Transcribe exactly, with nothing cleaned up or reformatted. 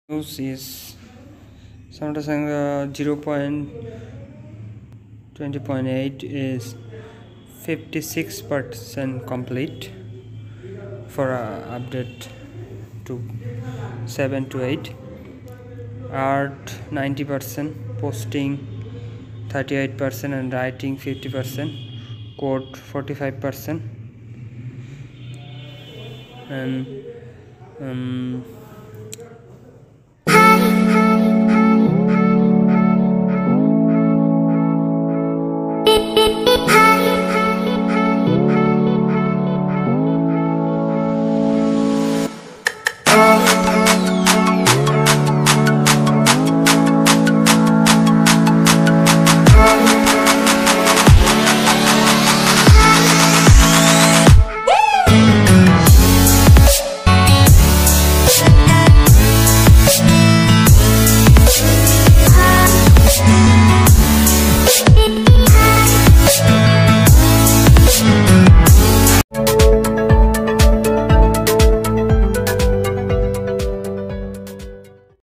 News is Summertime Saga zero point twenty point eight is fifty-six percent complete for uh, update to seven to eight. Art ninety percent, posting thirty-eight percent, and writing fifty percent, code forty-five percent, and um,